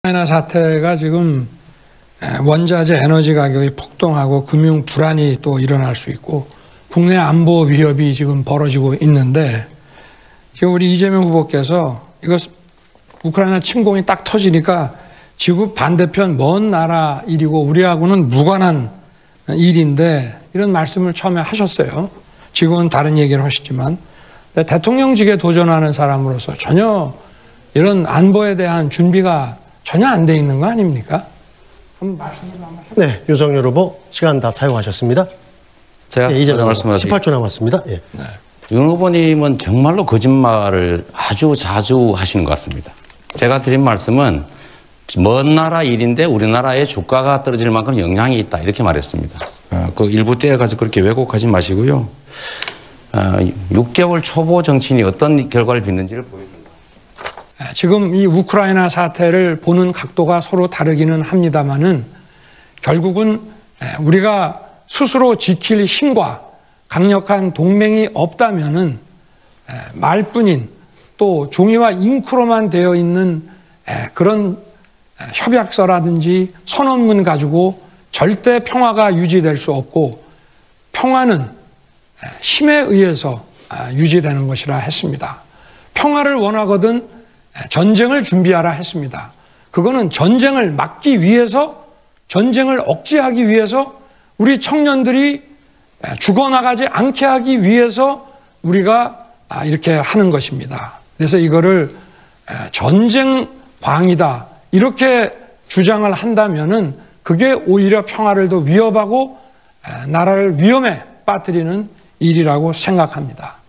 우크라이나 사태가 지금 원자재 에너지 가격이 폭등하고 금융 불안이 또 일어날 수 있고 국내 안보 위협이 지금 벌어지고 있는데 지금 우리 이재명 후보께서 이거 우크라이나 침공이 딱 터지니까 지구 반대편 먼 나라 일이고 우리하고는 무관한 일인데 이런 말씀을 처음에 하셨어요. 지금은 다른 얘기를 하시지만 대통령직에 도전하는 사람으로서 전혀 이런 안보에 대한 준비가 전혀 안 돼 있는 거 아닙니까? 한번 말씀 좀 한번 해보세요. 네, 윤석열 후보 시간 다 사용하셨습니다. 제가 이제 말씀하신 18초 남았습니다. 예. 네. 윤 후보님은 정말로 거짓말을 아주 자주 하시는 것 같습니다. 제가 드린 말씀은 먼 나라 일인데 우리나라의 주가가 떨어질 만큼 영향이 있다 이렇게 말했습니다. 그 일부 때에 가서 그렇게 왜곡하지 마시고요. 6개월 초보 정치인이 어떤 결과를 빚는지를 보여준다. 지금 이 우크라이나 사태를 보는 각도가 서로 다르기는 합니다만은 결국은 우리가 스스로 지킬 힘과 강력한 동맹이 없다면은 말뿐인 또 종이와 잉크로만 되어 있는 그런 협약서라든지 선언문 가지고 절대 평화가 유지될 수 없고 평화는 힘에 의해서 유지되는 것이라 했습니다. 평화를 원하거든 전쟁을 준비하라 했습니다. 그거는 전쟁을 막기 위해서 전쟁을 억제하기 위해서 우리 청년들이 죽어나가지 않게 하기 위해서 우리가 이렇게 하는 것입니다. 그래서 이거를 전쟁광이다 이렇게 주장을 한다면은 그게 오히려 평화를 더 위협하고 나라를 위험에 빠뜨리는 일이라고 생각합니다.